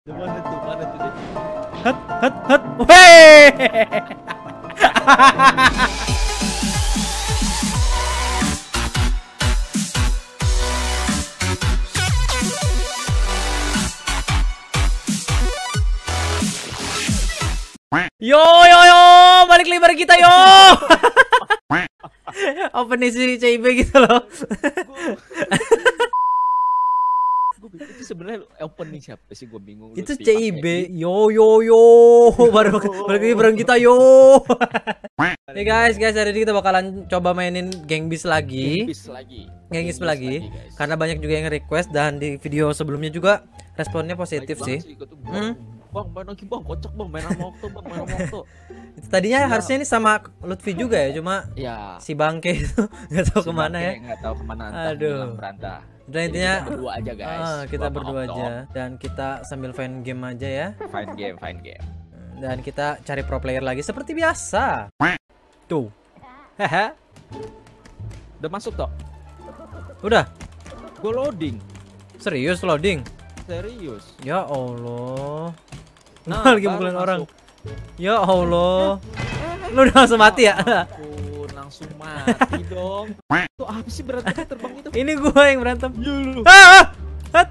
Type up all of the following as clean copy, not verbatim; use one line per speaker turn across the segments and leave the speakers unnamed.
Mana tuh? Mana tuh dia?
Hat, hat, hat. Weh. Yo yo yo, balik lagi bareng kita yo. Open isi CIB gitu loh.
Itu sebenarnya open nih siapa sih, gue bingung.
Itu CIB. Yo yo yo, balik lagi bareng kita yo. Nih guys, hari ini kita bakalan coba mainin Gang Beasts lagi. Gang Beasts lagi. Karena banyak juga yang request dan di video sebelumnya juga responnya positif sih.
Bang, main lagi bang, kocak bang, main sama Okto bang, main sama Okto.
Tadinya harusnya ini sama Lutfi juga ya, cuma
ya
si bangke itu nggak tahu kemana ya.
Nggak tahu kemana.
Aduh.
Berantah.
Dan intinya
kita berdua aja guys.
Kita berdua aja dan kita sambil main game aja ya.
Fine game.
Dan kita cari pro player lagi seperti biasa. Tuh. Haha.
Udah masuk toh?
Udah.
Gue loading.
Serius loading?
Serius.
Ya Allah.
Nah,
Lagi mukulin orang. Ya Allah. Lu udah langsung mati ya?
Aku langsung mati dong. Tuh apa sih berantemnya terbang itu?
Ini gua yang berantem.
Yulu.
Hat.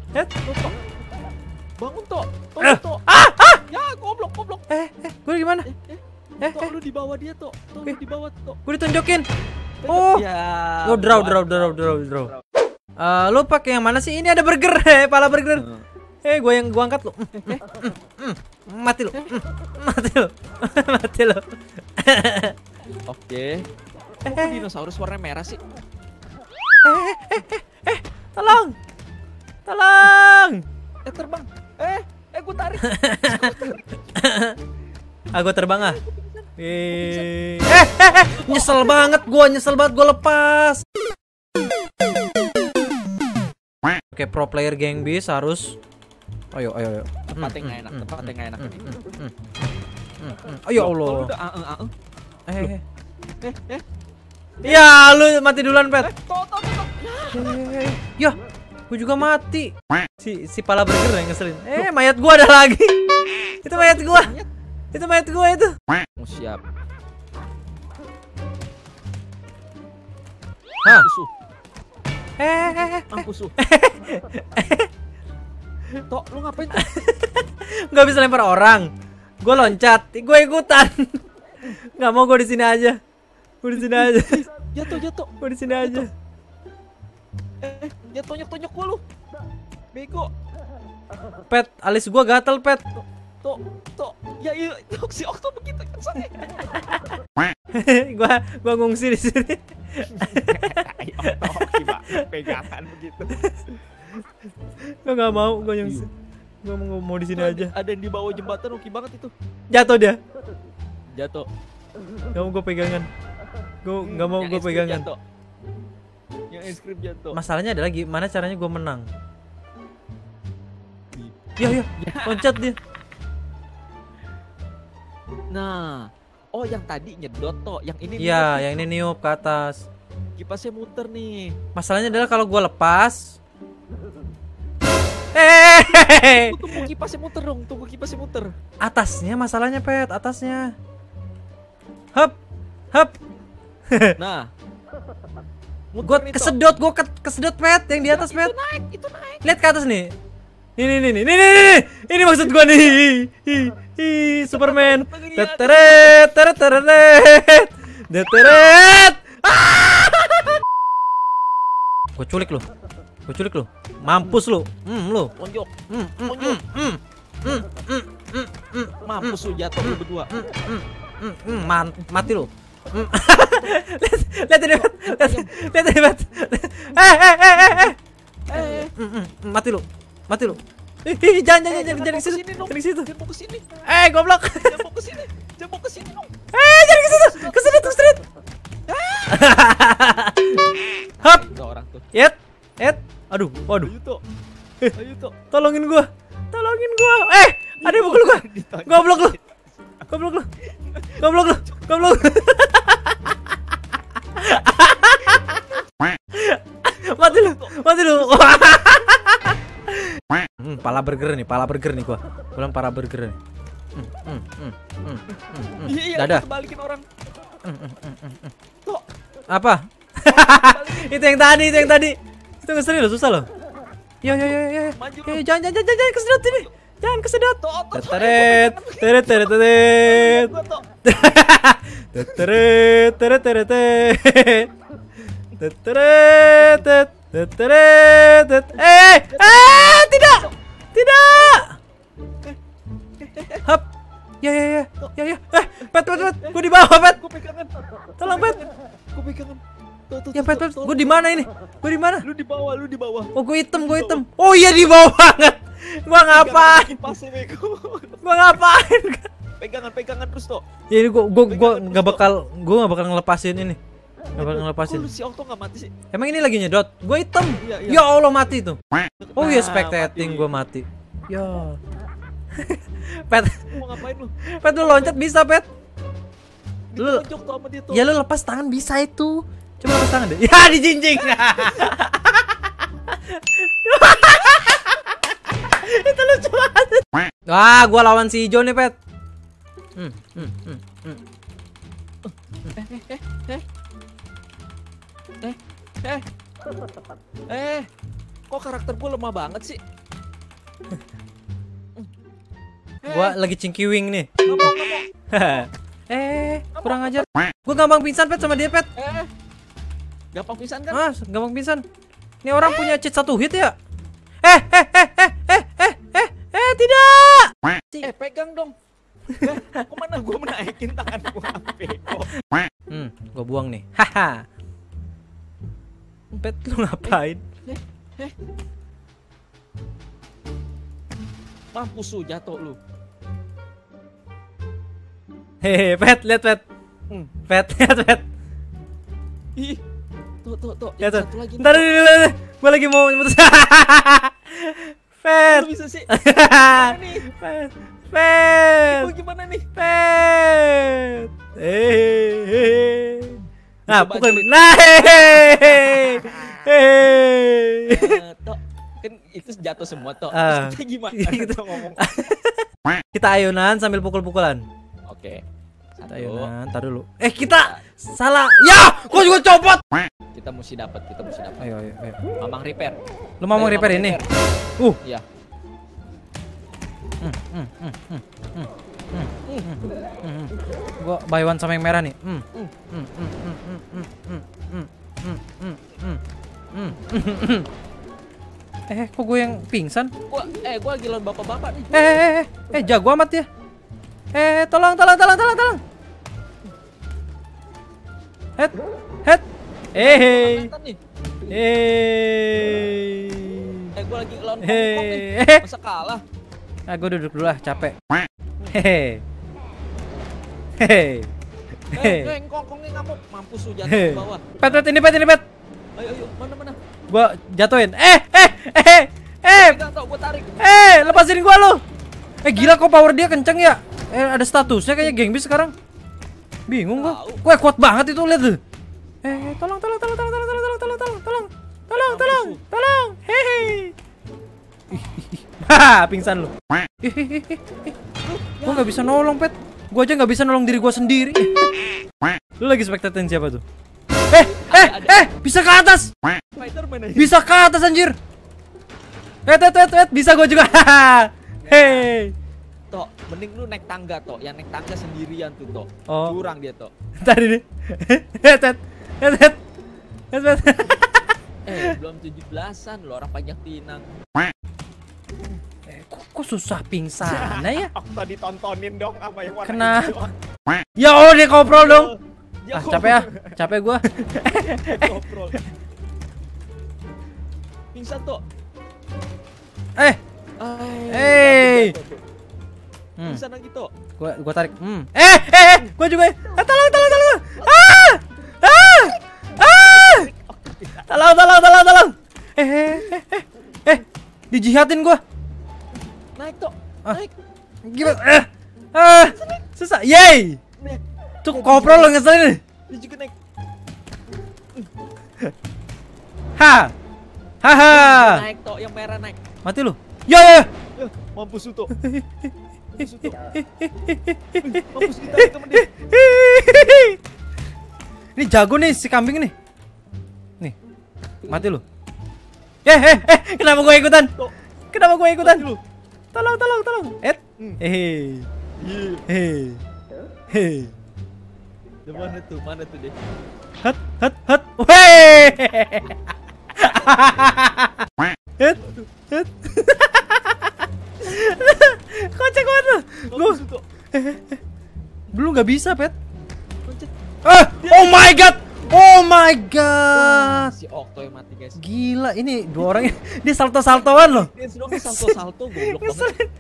Bangun toh. Ya goblok.
Gua gimana?
Toh lu di bawah dia toh. Toh lu di bawah toh.
Gua ditunjukin. Oh.
Ya.
Oh, draw. Lu pakai yang mana sih? Ini ada burger, pala burger. Gua angkat lu. Mati lu. Mati lu.
Oke. Kok dinosaurus warna merah sih?
Tolong.
Terbang. Gua tarik.
Gua terbang ah. Nyesel banget gua lepas. Oke, pro player Gang Beasts harus. Ayo.
Tempatnya nggak enak ini.
Ayo Allah.
Udah,
Ya, lu mati duluan, Pet.
Toh.
Ya, gua juga mati. Si pala burger yang ngeselin. Mayat gua ada lagi. Itu mayat gua. Itu.
Mau siap.
Hah?
Ampusuh. Tok, lu ngapain tuh?
Nggak bisa lempar orang. Gue loncat, gue ikutan. Nggak mau, gue di sini aja.
Jatuh.
Gue di sini aja.
Jatuh gua lu. Bego.
Pet, alis gue gatel, Pet.
Tok. Ya iya, si Okto begitu kan saya.
Gua ngungsi di sini.
Okto pegangan begitu.
Gue nggak mau, gue ngungsi. Gue mau di sini aja.
Ada yang di bawah jembatan, oke banget itu.
Jatuh dia.
Jatuh.
Gak mau gue pegangan. Gue nggak mau gue pegangan.
Yang es krim jatuh.
Masalahnya adalah gimana caranya gue menang. Ya. Loncat dia.
Nah, yang tadi nyedot toh, yang ini.
Iya, yang ini niup ke atas.
Kipasnya muter nih.
Masalahnya adalah kalau gue lepas.
Tunggu kipasnya muter dong,
Atasnya masalahnya, Pet, atasnya. Hup.
Nah.
Gue kesedot, Pet, yang di atas, Pet.
Itu naik.
Lihat ke atas nih. Ini maksud gua nih. Superman. Teteret. Gua culik lu. Mampus lu. Lu.
Ponjok. Mampus lu, jatuh lu berdua.
Mati lu. Lihat ini, Pet. Mati lu. Jangan ke situ.
Jangan mau ke sini.
Goblok.
Jangan mau ke sini dong.
Jangan ke situ. Kesedot. Hap.
Itu orang tuh.
Yet. Aduh.
Ayo toh.
Tolongin gua. Ada yang pukul gua. Goblok lu. Mati lu. pala burger nih gua. Gua bilang pala burger nih.
Iya,
Dadah.
balikin orang. Tok.
Apa? Itu yang tadi. Itu ngeselin loh, susah loh. Yo.
Maju
Yo,
lu.
jangan kesedot ini. Jangan kesedot.
Tok.
Teret.
Gua, Tok.
Tidak. Hap. Ya. Pet. Gua di bawah, Pet.
Gua pegangan.
Tolong, Pet.
Gua pegangan. Tuh.
Ya, Pet. Gua di mana ini? Gua di mana?
Lu di bawah.
Oh, gua hitam. Oh iya, di bawah banget. Gua ngapain?
Pasnya bego.
Gua ngapain?
Pegangan terus, Tok.
Ya ini gua nggak bakal ngelepasin ini. Nggak bakal ngelepasin.
Kok lu si Okto nggak mati sih?
Emang ini lagi nyedot. Gua hitam.
Iya.
Ya Allah, mati tuh. Oh iya,
Nah,
spectating
mati.
gua mati. Ya. Pet,
Mau ngapain lu?
Pet lu loncat bisa, Pet. Lu
Ditonjok tuh sama dia tuh.
ya lu lepas tangan bisa itu. Coba lepas tangan deh. Ya, dijinjing. Itu lucu banget. Wah, gua lawan si hijau nih, Pet.
Kok karakter gue lemah banget sih?
Gua lagi cingkiwing nih.
Nggak mau.
Kurang ajar. Gua gampang pingsan, Pet, sama dia, Pet.
Gampang pisan kan?
Ah, gampang pingsan. Ini orang punya cheat 1 hit ya? Tidak.
Pegang dong. Kemana gue menaikin tangan gue bego?
Gua buang nih. Haha. Pet, lu ngapain?
Mampus lu, jatuh lu.
Hehe, Pet, lihat, Pet. Pet, lihat, Pet.
Ih, tuh.
Ya tuh.
Satu lagi.
Ntar gua lagi mau mutus. Pet.
Lu bisa sih. Gimana nih?
Pet. Pet.
Gue gimana nih?
Pet. Nah,
Coba
pukul.
sulit.
Nah,
Tok, kan itu jatuh semua, Tok.
Ah.
Terus kita gimana?
Gitu.
Kita ngomong.
Kita ayunan sambil pukul-pukulan.
Oke.
Kita
Satu.
ayunan, tar dulu. Kita salah. Ya, gua juga copot.
Kita mesti dapat.
Ayo.
Mamang repair.
Lu mau
Ayo,
repair
Mamang
ini?
Iya.
Gua buy one sama yang merah nih. Kok gue yang pingsan?
Gua lagi lawan bapak-bapak nih.
Jago amat ya. Tolong. Head.
Kelihatan nih. Gua lagi lawan pokok nih. Masa kalah?
Gue duduk dulu lah, capek.
Kongkongnya ngamuk. Mampus lu jatuh ke bawah.
Pet, ini Pet.
Ayo, mana?
Gua jatuhin.
Pegang, Tok, gua tarik.
Lepasin gua lu. Gila kok power dia kenceng ya. Ada statusnya kayaknya geng bis sekarang. Bingung gua. Gue kuat banget itu, lihat tuh. Tolong. Hehe. Haha, pingsan lu. Gua nggak bisa nolong, Pet. Gua aja nggak bisa nolong diri gua sendiri. Lu lagi spectating siapa tuh? Bisa ke atas.
Spiderman aja.
Bisa ke atas anjir. Bisa gua juga. Hei.
Tok, mending lu naik tangga, Tok. Yang naik tangga sendirian tuh, Tok.
Oh.
Curang dia, Tok.
Tadi nih.
Belum 17-an lo orang pajak pinang.
Kok susah pingsan ya?
Aku tadi tontonin dong apa yang warna
Kenapa?
hijau.
Ya oh, dia koprol dong.
Dia
Capek gua.
koprol. Pingsan, Tok. Pingsan lagi, Tok.
Gua tarik. Gua juga. Tolong. Tolong. Dijihatin gua.
Naik, Tok. Naik.
Gimana? Susah. Yeay. Tuh koprol lo ngeselin.
Dia juga naik.
Haha.
Naik, Tok, yang merah naik.
Mati lu. Ya.
Mampus Suto. Mampus Suto. Mampus kita temen dia.
Ini jago nih si kambing nih. Nih. Mati lu. Kenapa gue ikutan? Kenapa gue ikutan? Tolong.
Mana tuh deh.
Hat. Weh. Hat. Kocak banget lu. Belum nggak bisa, Pet. Oh my god.
Si Okto yang mati, guys.
Gila, ini dua orang dia salto-saltoan loh.
Dia salto goblok banget.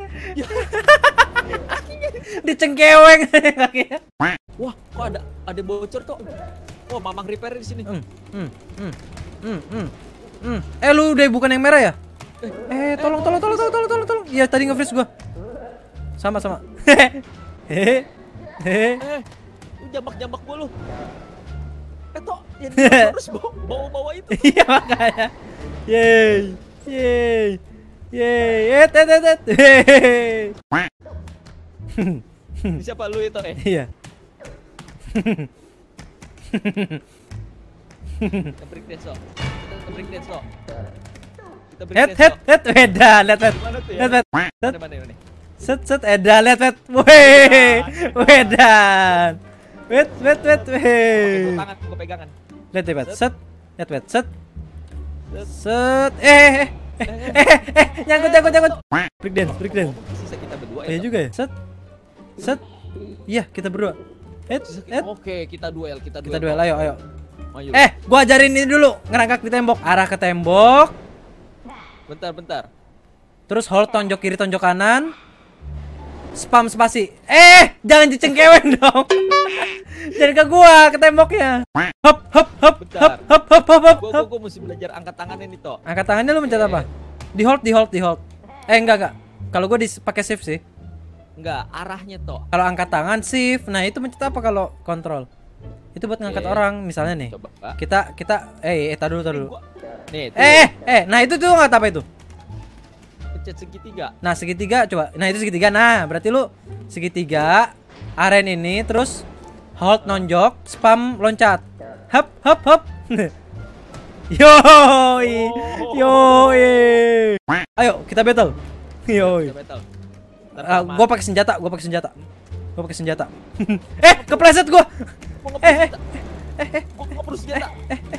Dia cengkeweng kakinya.
Wah, kok ada bocor tuh. Oh, Mamang repair di sini.
Lu udah bukan yang merah ya? Tolong. Iya, tadi nge-freeze gua. Sama.
Lu jambak gua lu. Tok, yang terus bawa itu.
Iya, makanya. Yeay.
Siapa lu itu,
Iya.
Kita break dance, so. Lihat. Mana ini?
Set edan, lihat. Wedan. Wait.
Tangan, gua pegangan.
Lihat, set. Nyangkut. Break dance.
Sisa kita berdua ya.
Iya juga ya. Set. Iya, kita berdua.
Oke, kita duel.
Kita duel, ayo. Gua ajarin ini dulu, ngerangkak di tembok, arah ke tembok.
Bentar.
Terus hold tonjok kiri, tonjok kanan. Spam spasi. Jangan dicengkeweng dong. Jangan ke gua, ke temboknya. Hop.
Gua mesti belajar angkat tangannya nih, Tok.
Angkat tangannya lu mencet apa? Di hold. Enggak. Kalau gua pakai shift sih.
Enggak, arahnya, Tok.
Kalau angkat tangan shift. Nah, itu mencet apa kalau kontrol? Itu buat ngangkat orang, misalnya nih.
Coba, Pak.
Kita tar dulu.
Nih,
nah itu tuh nggak apa itu?
Pencet segitiga.
Nah, segitiga coba. Nah, itu segitiga. Nah, berarti lu segitiga, aren ini terus hold nonjok, spam loncat. Hop. Yoi. Ayo, kita battle. Yoi. Gua pakai senjata. Kepleset gua.
Gua perlu senjata.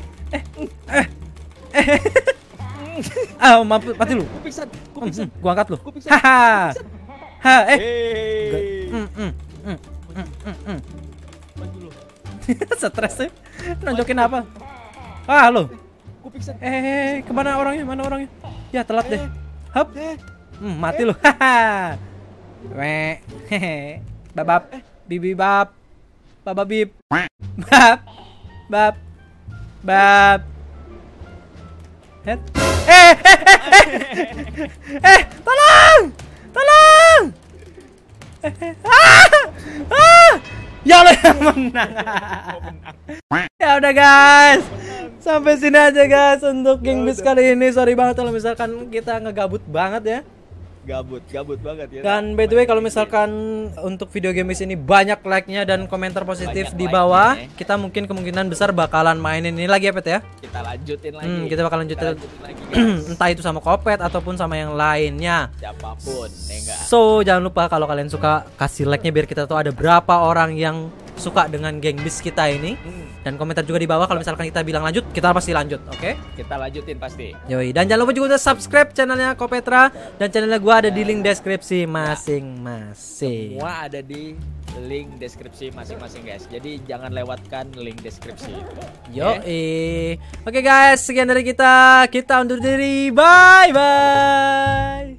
Mati lu.
Gua pingsan.
Gua angkat lu.
Maju lu.
Stres sih. Nonjokin apa? Lu.
Gua pingsan.
Kemana orangnya? Mana orangnya? Ya, telat deh. Hop. Mati lu. Babab. Bibi bab. Baba bib. Bab. Tolong. Ya Allah, yang menang. Ya udah guys, sampai sini aja guys untuk Gang Beasts kali ini. Sorry banget kalau misalkan kita ngegabut banget ya.
Gabut banget ya.
Dan by the way, kalau misalkan untuk video Game Beasts ini banyak like-nya dan komentar positif di bawah, kita mungkin kemungkinan besar bakalan mainin ini lagi ya, Pet ya.
Kita lanjutin lagi.
Kita bakal lanjutin lagi, entah itu sama Kopet ataupun sama yang lainnya.
Siapapun, enggak.
So, jangan lupa kalau kalian suka kasih like-nya biar kita tahu ada berapa orang yang suka dengan Gang Beasts kita ini. Dan komentar juga di bawah kalau misalkan kita bilang lanjut, kita pasti lanjut, oke?
Kita lanjutin pasti.
Yoi, dan jangan lupa juga udah subscribe channelnya Kopetra dan channelnya gua ada di link deskripsi masing-masing.
Semua ada di link deskripsi masing-masing guys. Jadi jangan lewatkan link deskripsi.
Yoi. Oke guys, sekian dari kita. Kita undur diri. Bye bye.